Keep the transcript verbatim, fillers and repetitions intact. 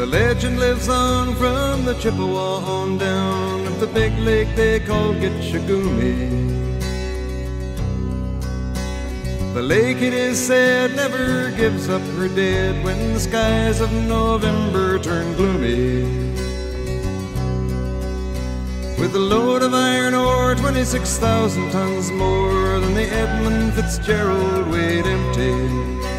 The legend lives on from the Chippewa on down of the big lake they call Gitchagumi. The lake, it is said, never gives up her dead when the skies of November turn gloomy. With a load of iron ore, twenty-six thousand tons more than the Edmund Fitzgerald weighed empty.